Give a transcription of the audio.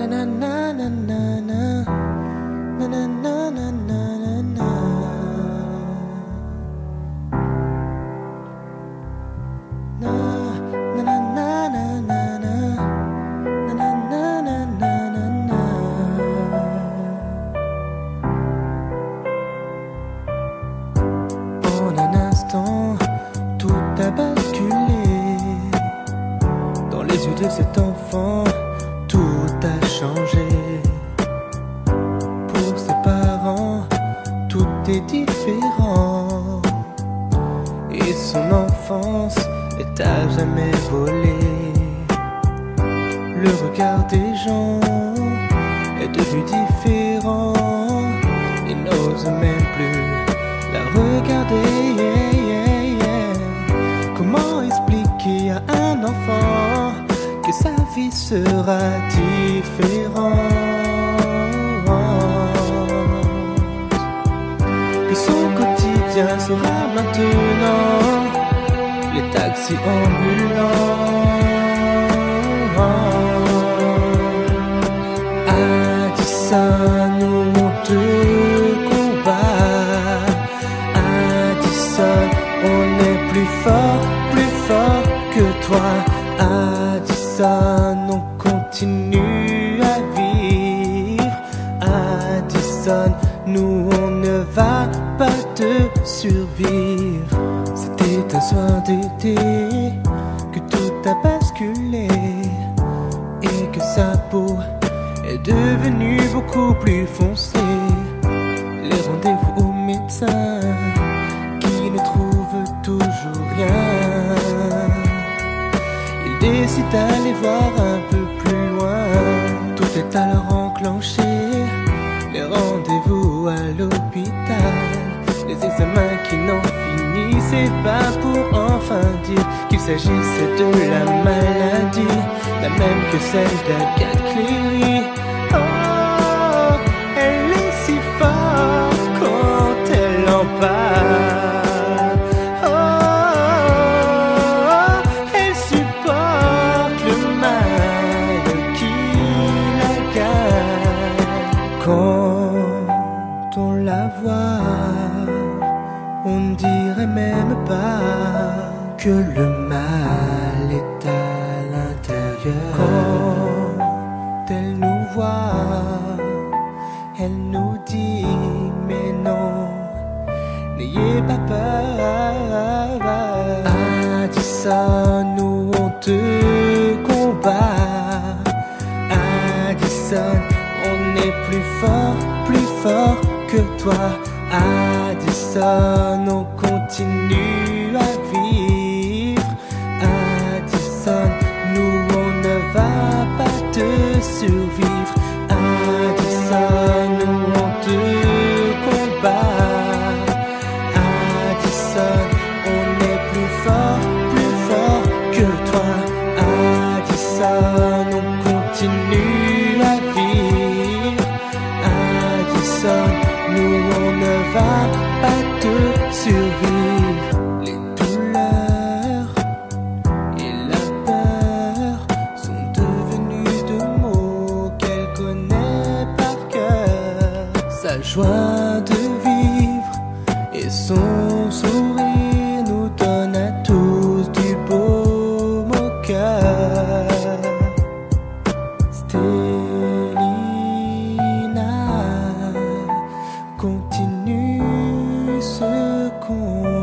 na na na na na na na na na na na. Na na na na na na na na na na na na na. En un instant, tout a basculé. Dans les yeux de cet enfant, tout a changé. Pour ses parents, tout est différent. Et son enfance est à jamais volée. Le regard des gens est devenu différent. Ils n'osent même plus la regarder. Comment expliquer à un enfant que sa vie sera différente, que son quotidien sera maintenant les taxis ambulants? Addison, nous on te combat. Addison, on est plus fort que toi. Addison, on continue à vivre. Addison, nous on ne va pas te survivre. C'était un soir d'été que tout a basculé et que sa peau est devenue beaucoup plus foncée. Les rendez-vous au médecin qui ne trouve toujours rien. Il décide d'aller voir un peu plus loin. Tout est alors enclenché. Les rendez-vous à l'hôpital, les examens qui n'en finissaient pas pour enfin dire qu'il s'agissait de la maladie, la même que celle d'Agathe Cleary. Oh, elle est si forte quand elle en parle. Oh, elle supporte le mal qui la gagne. Quand on la voit, on ne dirait même pas que le mal est à l'intérieur. Quand elle nous voit, elle nous dit mais non, n'ayez pas peur. Addison, nous on te combat. Addison, on est plus fort que toi. Addison, on continue à vivre. Addison, nous on ne va pas te survivre. Addison, nous on te combat. Addison, on est plus fort que toi. Addison, on continue à vivre. Addison, nous on ne va pas te survivre. Les douleurs et la peur sont devenus de mots qu'elle connaît par cœur. Sa joie de vivre et son sourire nous donnent à tous du baume au cœur. Stélina continue ce combat.